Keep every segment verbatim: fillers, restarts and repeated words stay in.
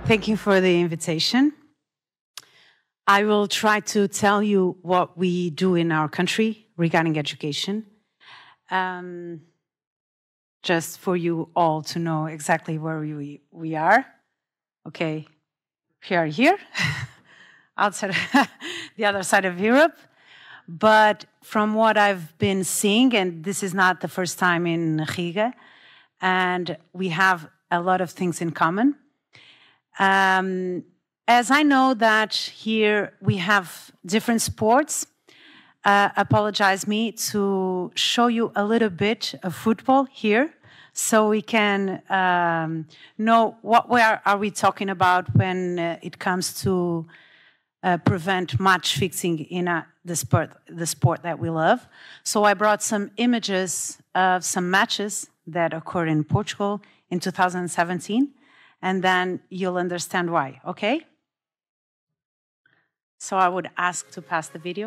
Thank you for the invitation. I will try to tell you what we do in our country regarding education, um, just for you all to know exactly where we, we are. Okay, we are here, outside the other side of Europe. But from what I've been seeing, and this is not the first time in Riga, and we have a lot of things in common. Um, as I know that here we have different sports, uh, apologize me to show you a little bit of football here, so we can um, know what where are we talking about when uh, it comes to uh, prevent match fixing in uh, the sport, the sport that we love. So I brought some images of some matches that occurred in Portugal in two thousand seventeen. And then you'll understand why, okay? So I would ask to pass the video.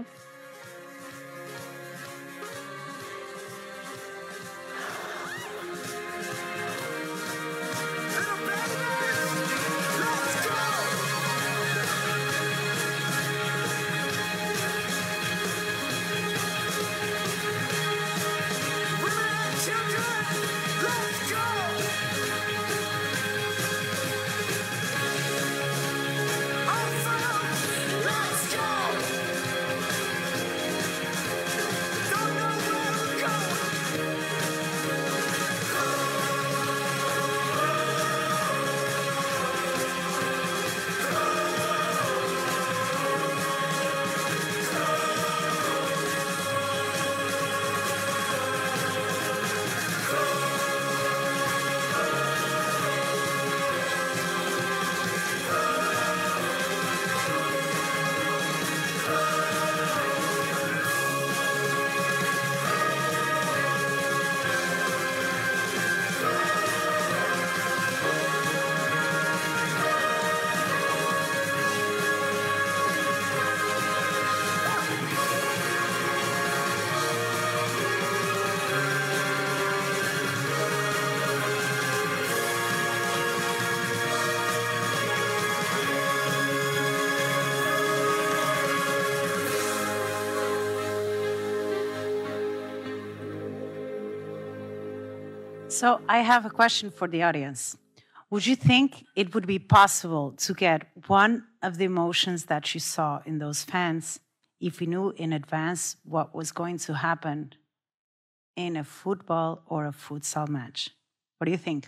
So I have a question for the audience. Would you think it would be possible to get one of the emotions that you saw in those fans if we knew in advance what was going to happen in a football or a futsal match? What do you think?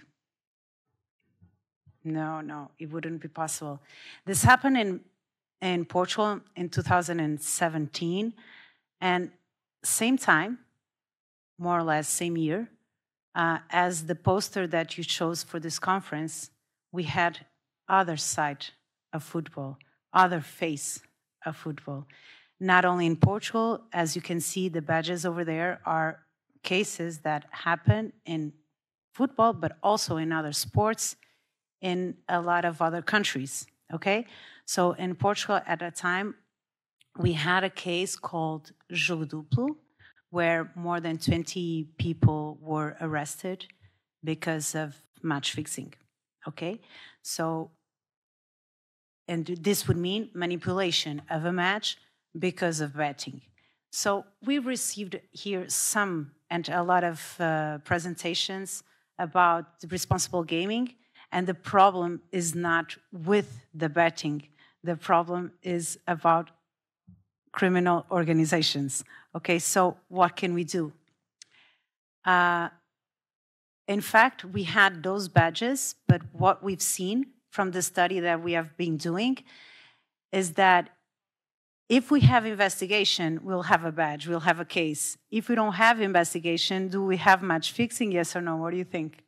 No, no, it wouldn't be possible. This happened in, in Portugal in two thousand seventeen, and same time, more or less same year, Uh, as the poster that you chose for this conference, we had other side of football, other face of football. Not only in Portugal, as you can see, the badges over there are cases that happen in football, but also in other sports, in a lot of other countries, okay? So in Portugal at that time, we had a case called Jogo Duplo, where more than twenty people were arrested because of match fixing, okay? So, and this would mean manipulation of a match because of betting. So we received here some and a lot of uh, presentations about the responsible gaming, and the problem is not with the betting. The problem is about criminal organizations. Okay, so what can we do? Uh, in fact, we had those badges, but what we've seen from the study that we have been doing is that if we have investigation, we'll have a badge, we'll have a case. If we don't have investigation, do we have match fixing, yes or no? What do you think?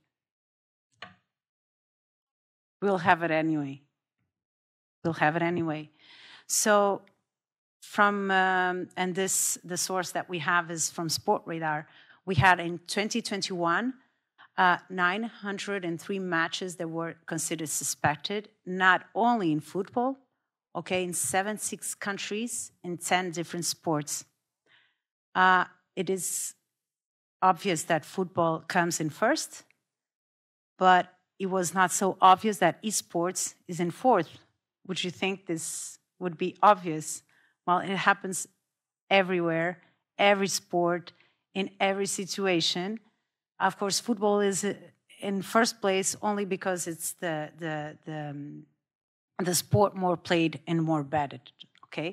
We'll have it anyway. We'll have it anyway. So, From, um, and this, the source that we have is from Sportradar. We had in twenty twenty-one, uh, nine hundred three matches that were considered suspected, not only in football, okay, in seventy-six countries, in ten different sports. Uh, it is obvious that football comes in first, but it was not so obvious that esports is in fourth. Would you think this would be obvious? Well, it happens everywhere, every sport, in every situation. Of course, football is in first place only because it's the the the, um, the sport more played and more betted. Okay,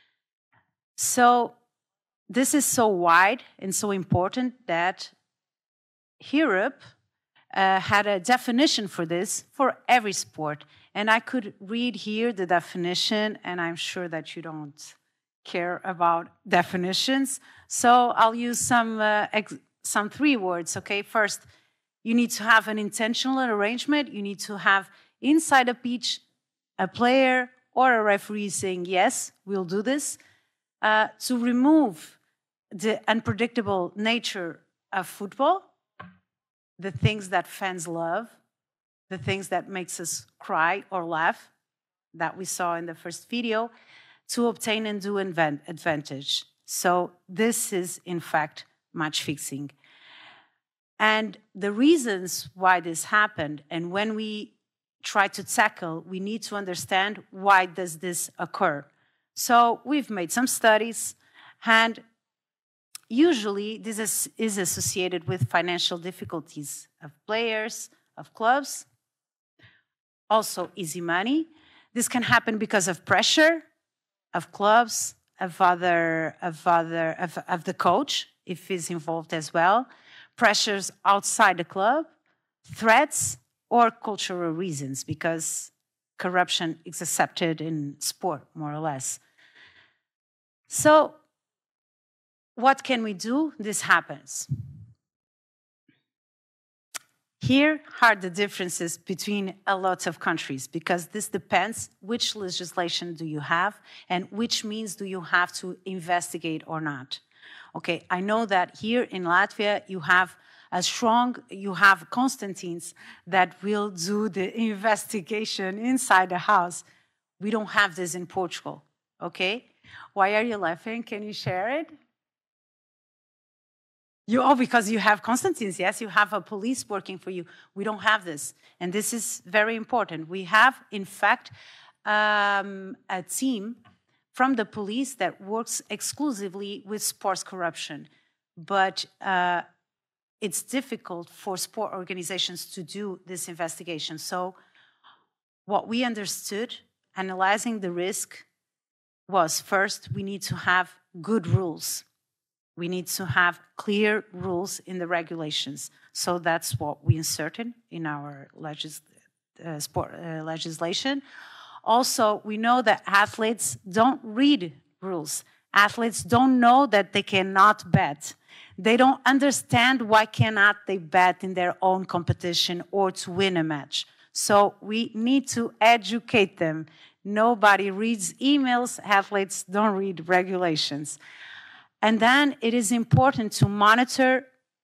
so this is so wide and so important that Europe uh, had a definition for this for every sport. And I could read here the definition, and I'm sure that you don't care about definitions. So I'll use some, uh, some three words, okay? First, you need to have an intentional arrangement. You need to have inside a pitch a player or a referee saying, yes, we'll do this, uh, to remove the unpredictable nature of football, the things that fans love, the things that makes us cry or laugh, that we saw in the first video, to obtain undue advantage. So this is, in fact, match fixing. And the reasons why this happened, and when we try to tackle, we need to understand why does this occur. So we've made some studies, and usually this is, is associated with financial difficulties of players, of clubs, also easy money. This can happen because of pressure of clubs, of other, of other, of, of the coach, if he's involved as well, pressures outside the club, threats, or cultural reasons, because corruption is accepted in sport, more or less. So, what can we do? This happens. Here are the differences between a lot of countries, because this depends which legislation do you have and which means do you have to investigate or not. Okay, I know that here in Latvia you have a strong, you have Constantines that will do the investigation inside the house. We don't have this in Portugal, okay? Why are you laughing? Can you share it? You, oh, because you have Constantines, yes, you have a police working for you. We don't have this, and this is very important. We have, in fact, um, a team from the police that works exclusively with sports corruption, but uh, it's difficult for sport organizations to do this investigation. So what we understood, analyzing the risk, was first, we need to have good rules. We need to have clear rules in the regulations. So that's what we inserted in our legis uh, sport uh, legislation. Also, we know that athletes don't read rules. Athletes don't know that they cannot bet. They don't understand why cannot they bet in their own competition or to win a match. So we need to educate them. Nobody reads emails. Athletes don't read regulations. And then it is important to monitor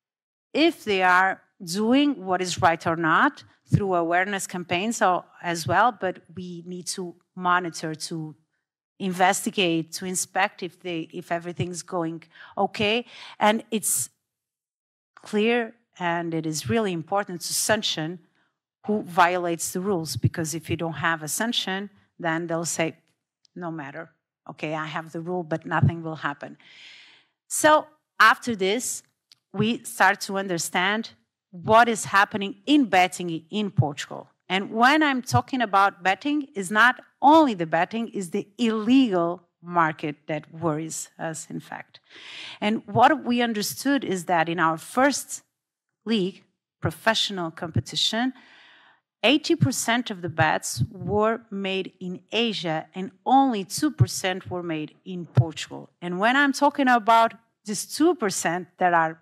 if they are doing what is right or not through awareness campaigns as well, but we need to monitor, to investigate, to inspect if they if everything's going okay. And it's clear and it is really important to sanction who violates the rules, because if you don't have a sanction, then they'll say, no matter, okay, I have the rule, but nothing will happen. So after this, we start to understand what is happening in betting in Portugal. And when I'm talking about betting, it's not only the betting, it's the illegal market that worries us, in fact. And what we understood is that in our first league, professional competition, eighty percent of the bets were made in Asia and only two percent were made in Portugal. And when I'm talking about these two percent that are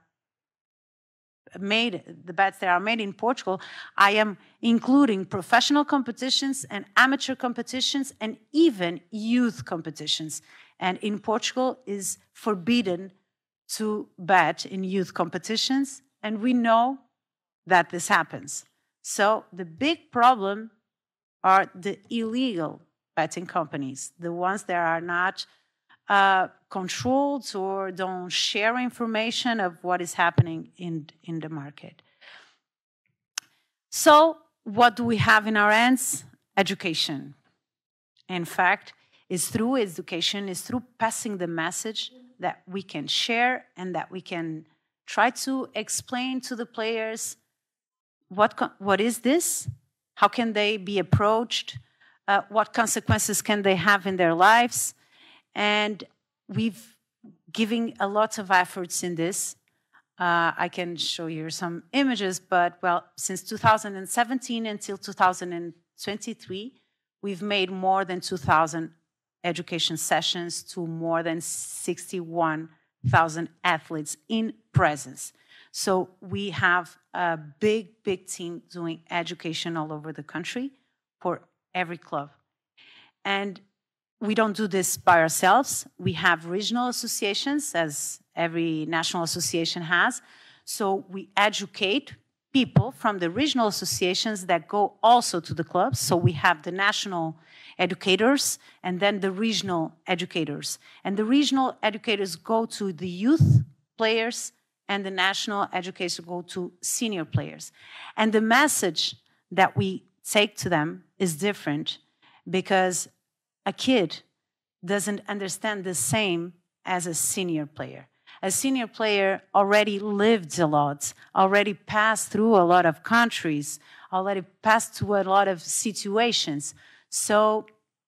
made, the bets that are made in Portugal, I am including professional competitions and amateur competitions and even youth competitions. And in Portugal is forbidden to bet in youth competitions, and we know that this happens. So the big problem are the illegal betting companies, the ones that are not uh, controlled or don't share information of what is happening in, in the market. So what do we have in our hands? Education. In fact, it's through education, it's through passing the message that we can share and that we can try to explain to the players what, what is this, how can they be approached, uh, what consequences can they have in their lives. And we've given a lot of efforts in this. Uh, I can show you some images, but well, since two thousand seventeen until two thousand twenty-three, we've made more than two thousand education sessions to more than sixty-one thousand athletes in presence. So we have a big, big team doing education all over the country for every club. And we don't do this by ourselves. We have regional associations, as every national association has. So we educate people from the regional associations that go also to the clubs. So we have the national educators and then the regional educators. And the regional educators go to the youth players and the national educators go to senior players. And the message that we take to them is different because a kid doesn't understand the same as a senior player. A senior player already lived a lot, already passed through a lot of countries, already passed through a lot of situations. So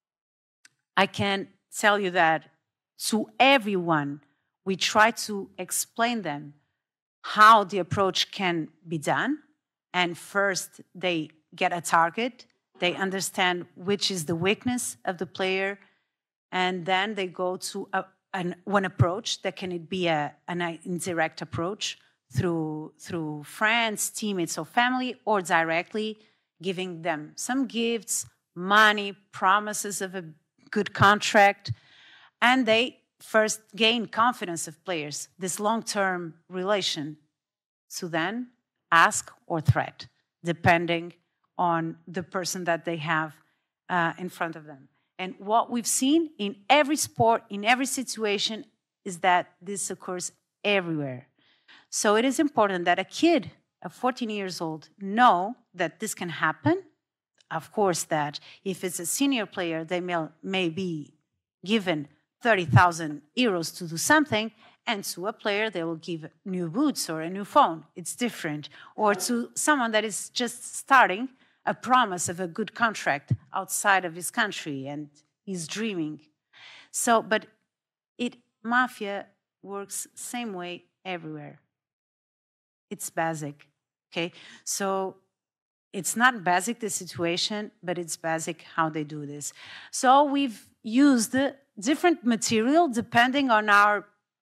I can tell you that to everyone, we try to explain them how the approach can be done. And first, they get a target. They understand which is the weakness of the player. And then they go to a, an, one approach that can be a, an indirect approach through, through friends, teammates, or family, or directly giving them some gifts, money, promises of a good contract. And they first gain confidence of players, this long-term relation, to then ask or threat, depending on the person that they have uh, in front of them. And what we've seen in every sport, in every situation, is that this occurs everywhere. So it is important that a kid of fourteen years old know that this can happen. Of course, that if it's a senior player, they may, may be given thirty thousand euros to do something, and to a player, they will give new boots or a new phone. It's different. Or to someone that is just starting, a promise of a good contract outside of his country and he's dreaming. So, but it, mafia works same way everywhere. It's basic, okay? So it's not basic, the situation, but it's basic how they do this. So we've used different material depending on our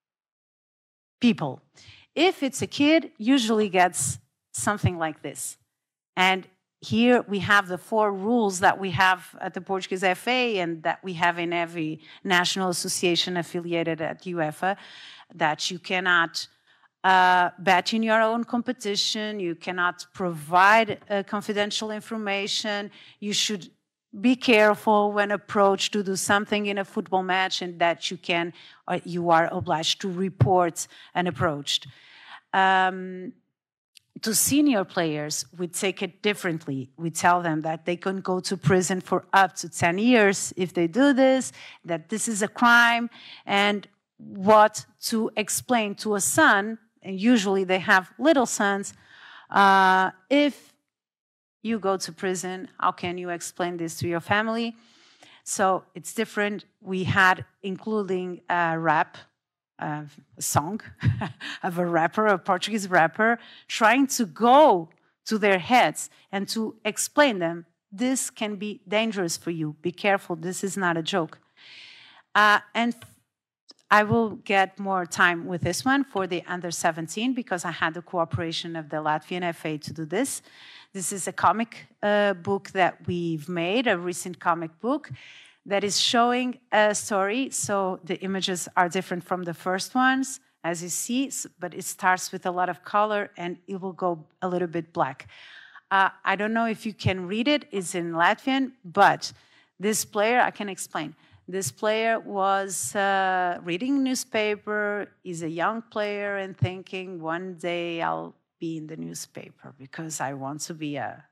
people. If it's a kid, usually gets something like this. And here we have the four rules that we have at the Portuguese F A and that we have in every national association affiliated at UEFA, that you cannot uh, bet in your own competition, you cannot provide uh, confidential information, you should be careful when approached to do something in a football match, and that you can, or you are obliged to report an approached. Um, To senior players, we take it differently. We tell them that they can go to prison for up to ten years if they do this, that this is a crime, and what to explain to a son, and usually they have little sons, uh, if you go to prison, how can you explain this to your family? So it's different. We had, including a rap, Uh, a song of a rapper, a Portuguese rapper, trying to go to their heads and to explain them, this can be dangerous for you. Be careful, this is not a joke. Uh, and I will get more time with this one for the under seventeen because I had the cooperation of the Latvian F A to do this. This is a comic uh, book that we've made, a recent comic book, that is showing a story. So the images are different from the first ones, as you see, but it starts with a lot of color and it will go a little bit black. Uh, I don't know if you can read it, it's in Latvian, but this player, I can explain. This player was uh, reading newspaper, is a young player and thinking, one day I'll be in the newspaper because I want to be a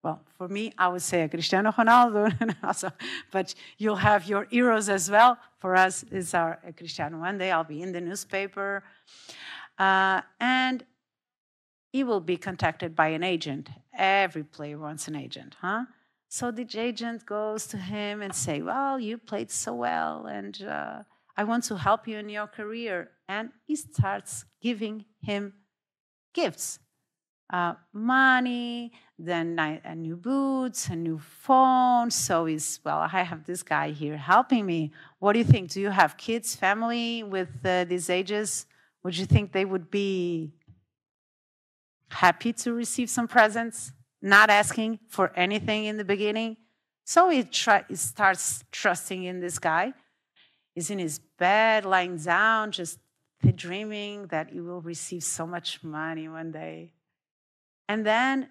well, for me, I would say a Cristiano Ronaldo, also, but you'll have your heroes as well. For us, it's our uh, Cristiano. One day I'll be in the newspaper, uh, and he will be contacted by an agent. Every player wants an agent, huh? So the agent goes to him and say, well, you played so well, and uh, I want to help you in your career. And he starts giving him gifts. Uh, money, then a new boots, a new phone. So he's, well, I have this guy here helping me. What do you think? Do you have kids, family with uh, these ages? Would you think they would be happy to receive some presents, not asking for anything in the beginning? So he, try, he starts trusting in this guy. He's in his bed, lying down, just dreaming that he will receive so much money one day. And then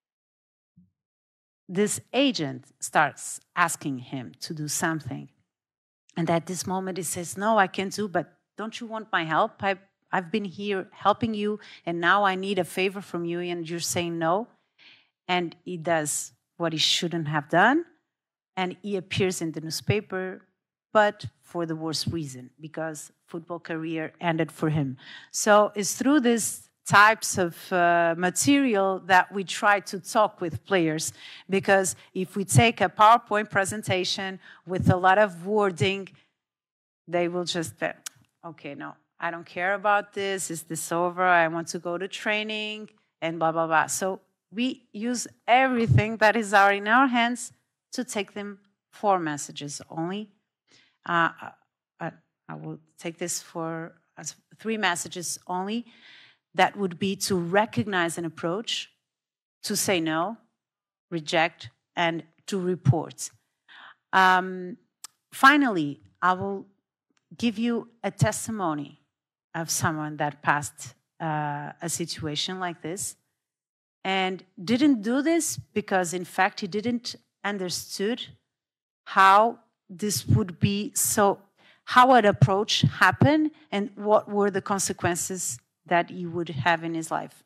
this agent starts asking him to do something. And at this moment he says, no, I can't do, but don't you want my help? I, I've been here helping you, and now I need a favor from you, and you're saying no. And he does what he shouldn't have done, and he appears in the newspaper, but for the worst reason, because football career ended for him. So it's through this types of uh, material that we try to talk with players, because if we take a PowerPoint presentation with a lot of wording, they will just say, okay, no, I don't care about this, is this over, I want to go to training, and blah, blah, blah. So we use everything that is our, in our hands to take them four messages only. Uh, I, I will take this for as three messages only. That would be to recognize an approach, to say no, reject, and to report. Um, finally, I will give you a testimony of someone that passed uh, a situation like this and didn't do this because, in fact, he didn't understood how this would be, so how an approach happened and what were the consequences that he would have in his life.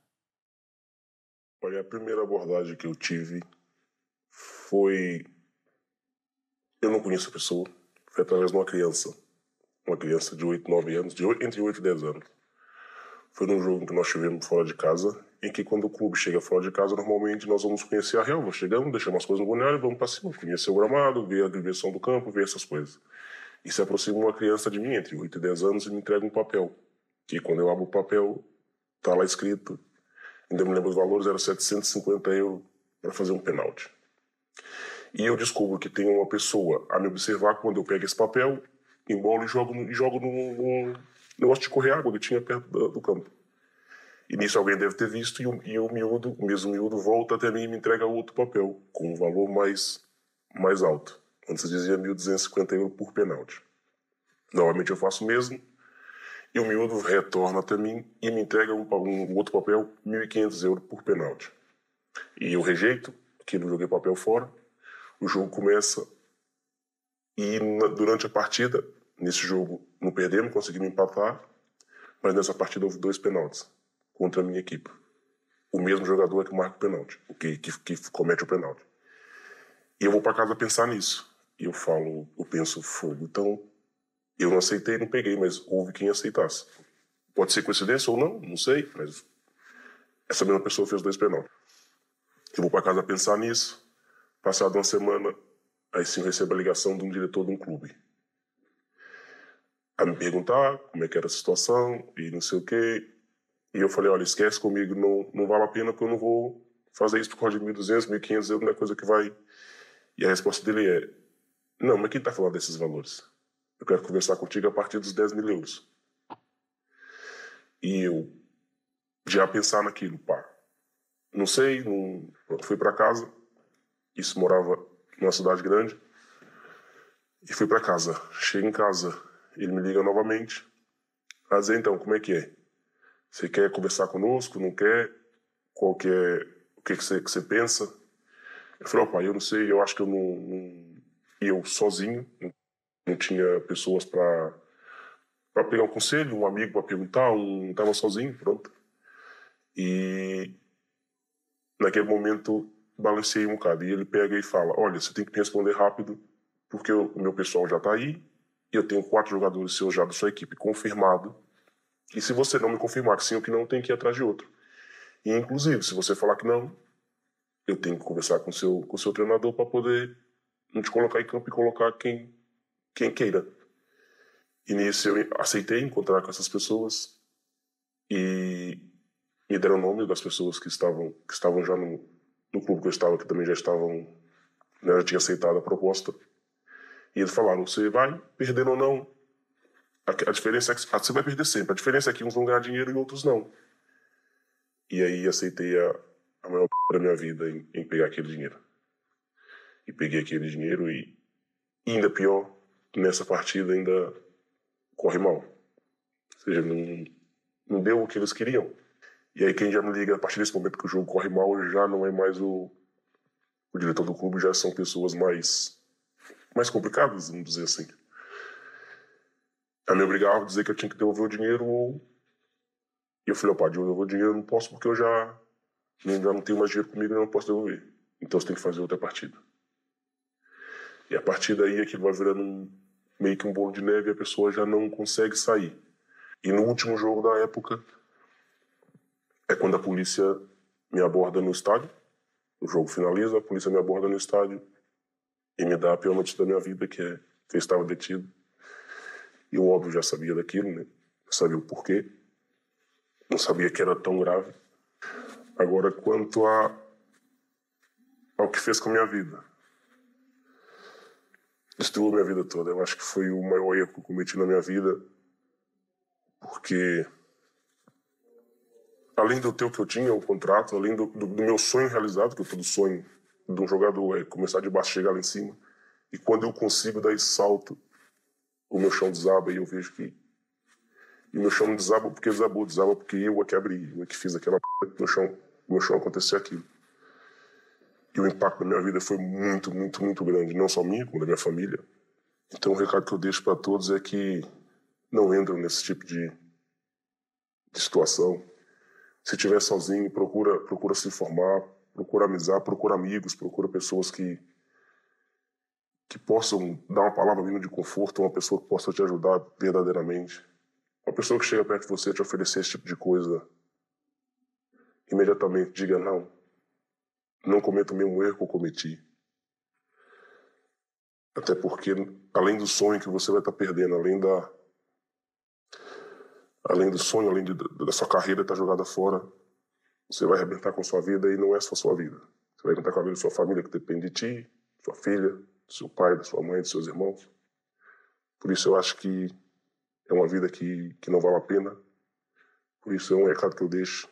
Olha, a primeira abordagem que eu tive foi... Eu não conheço a pessoa, foi através de uma criança. Uma criança de oito, nove anos, de oito, entre oito e dez anos. Foi num jogo que nós tivemos fora de casa, em que quando o clube chega fora de casa, normalmente nós vamos conhecer a relva. Chegamos, deixamos as coisas no balneário e vamos para cima. Conhecer o gramado, ver a diversão do campo, ver essas coisas. E se aproxima uma criança de mim, entre oito e dez anos, e me entrega um papel. Que quando eu abro o papel, está lá escrito, ainda me lembro os valores, era setecentos e cinquenta euros para fazer um pênalti. E eu descubro que tem uma pessoa a me observar quando eu pego esse papel, embolo e jogo, e jogo num, num negócio de correr água que tinha perto do, do campo. E nisso alguém deve ter visto, e o, e o miúdo, o mesmo miúdo, volta até mim e me entrega outro papel, com um valor mais, mais alto. Antes dizia mil duzentos e cinquenta euros por pênalti. Normalmente eu faço o mesmo, e o miúdo retorna até mim e me entrega um, um outro papel, mil e quinhentos euros por pênalti. E eu rejeito, que não joguei papel fora, o jogo começa, e na, durante a partida, nesse jogo não perdemos, conseguimos empatar, mas nessa partida houve dois pênaltis contra a minha equipe. O mesmo jogador é que marca o pênalti, que, que, que comete o pênalti. E eu vou para casa pensar nisso. E eu falo, eu penso, fogo, então... Eu não aceitei, não peguei, mas houve quem aceitasse. Pode ser coincidência ou não, não sei, mas essa mesma pessoa fez dois penaltis. Eu vou para casa pensar nisso. Passada uma semana, aí sim eu recebo a ligação de um diretor de um clube. A me perguntar como é que era a situação e não sei o quê. E eu falei, olha, esquece comigo, não, não vale a pena porque eu não vou fazer isso por causa de mil e duzentos, mil e quinhentos euros, não é coisa que vai... E a resposta dele é, não, mas quem está falando desses valores? Eu quero conversar contigo a partir dos dez mil euros. E eu já pensar naquilo, pá. Não sei, não... Pronto, fui para casa. Isso morava numa cidade grande. E fui para casa. Chego em casa, ele me liga novamente. A dizer, então, como é que é? Você quer conversar conosco? Não quer? Qual que é... O que, que, você, que você pensa? Eu falei, ó, pai, eu não sei, eu acho que eu não... não... Eu sozinho... Não tinha pessoas para para pegar um conselho, um amigo para perguntar, um estava sozinho, pronto. E naquele momento balanceei um bocado. E ele pega e fala, olha, você tem que me responder rápido, porque o meu pessoal já está aí, e eu tenho quatro jogadores seus já da sua equipe confirmado. E se você não me confirmar que sim ou que não, tem que ir atrás de outro. E, inclusive, se você falar que não, eu tenho que conversar com o seu, com o seu treinador para poder não te colocar em campo e colocar quem, quem queira. E nisso eu aceitei encontrar com essas pessoas e me deram o nome das pessoas que estavam, que estavam já no, no clube que eu estava, que também já estavam, né, já tinha aceitado a proposta. E eles falaram, você vai, perdendo ou não, a, a diferença é que você vai perder sempre. A diferença é que uns vão ganhar dinheiro e outros não. E aí aceitei a, a maior p da minha vida em, em pegar aquele dinheiro. E peguei aquele dinheiro e, ainda pior, nessa partida ainda corre mal. Ou seja, não, não deu o que eles queriam. E aí quem já me liga, a partir desse momento que o jogo corre mal, já não é mais o, o diretor do clube, já são pessoas mais, mais complicadas, vamos dizer assim. Aí me obrigava a dizer que eu tinha que devolver o dinheiro ou... E eu falei, opa, devolver o dinheiro eu não posso porque eu já, já não tenho mais dinheiro comigo e não posso devolver. Então você tem que fazer outra partida. E a partir daí aquilo vai virando um, meio que um bolo de neve e a pessoa já não consegue sair. E no último jogo da época é quando a polícia me aborda no estádio. O jogo finaliza, a polícia me aborda no estádio e me dá a pior notícia da minha vida, que é que eu estava detido. E eu, óbvio, já sabia daquilo, né? Eu sabia o porquê. Não sabia que era tão grave. Agora, quanto a, ao que fez com a minha vida. Destruiu a minha vida toda. Eu acho que foi o maior erro que eu cometi na minha vida. Porque, além de eu ter o que eu tinha, o contrato, além do, do, do meu sonho realizado, que todo sonho de um jogador é começar de baixo e chegar lá em cima. E quando eu consigo dar esse salto, o meu chão desaba e eu vejo que... E o meu chão não desaba porque desabou, desaba porque eu é que abri, eu é que fiz aquela p... no chão, no meu chão acontecer aquilo. E o impacto da minha vida foi muito, muito, muito grande, não só minha, como da minha família. Então o recado que eu deixo para todos é que não entram nesse tipo de, de situação. Se estiver sozinho, procura, procura se informar, procura amizade, procura amigos, procura pessoas que, que possam dar uma palavra mínima de conforto, uma pessoa que possa te ajudar verdadeiramente. Uma pessoa que chega perto de você e te oferecer esse tipo de coisa, imediatamente diga não. Não cometa o mesmo erro que eu cometi. Até porque, além do sonho que você vai estar perdendo, além da, além do sonho, além de, da sua carreira estar jogada fora, você vai arrebentar com a sua vida e não é só a sua vida. Você vai arrebentar com a vida da sua família que depende de ti, sua filha, do seu pai, da sua mãe, dos seus irmãos. Por isso eu acho que é uma vida que, que não vale a pena. Por isso é um recado que eu deixo.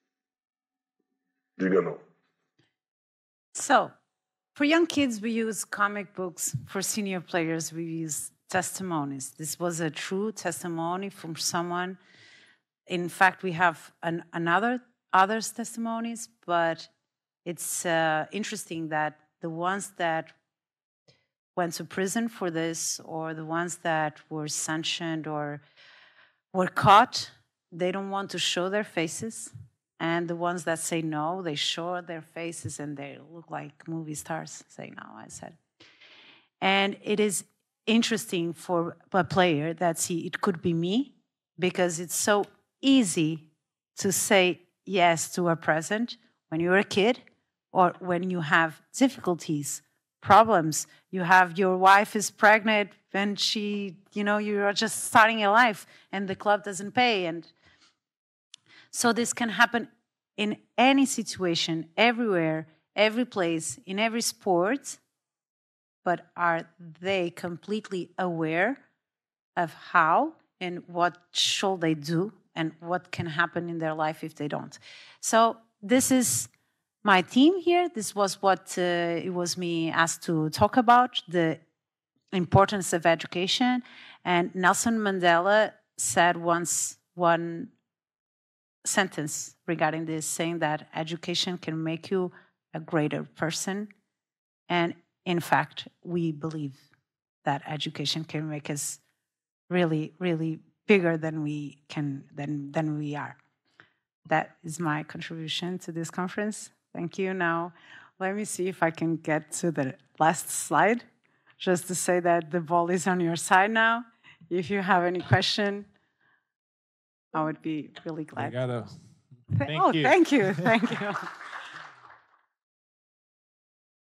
Diga não. So, for young kids, we use comic books. For senior players, we use testimonies. This was a true testimony from someone. In fact, we have an, another others testimonies, but it's uh, interesting that the ones that went to prison for this, or the ones that were sanctioned or were caught, they don't want to show their faces. And the ones that say no, they show their faces and they look like movie stars. Say no, I said. And it is interesting for a player that see it could be me, because it's so easy to say yes to a present when you're a kid, or when you have difficulties, problems. You have your wife is pregnant and she, you know, you're just starting your life and the club doesn't pay. And so this can happen in any situation, everywhere, every place, in every sport. But are they completely aware of how and what should they do and what can happen in their life if they don't? So this is my theme here. This was what uh, it was me asked to talk about, the importance of education. And Nelson Mandela said once one sentence regarding this, saying that education can make you a greater person. And in fact, we believe that education can make us really, really bigger than we can, than, than we are. That is my contribution to this conference. Thank you. Now Let me see if I can get to the last slide, just to say that the ball is on your side now. If you have any question, I would be really glad. Obrigado. Th- Thank oh, you. thank you, thank you.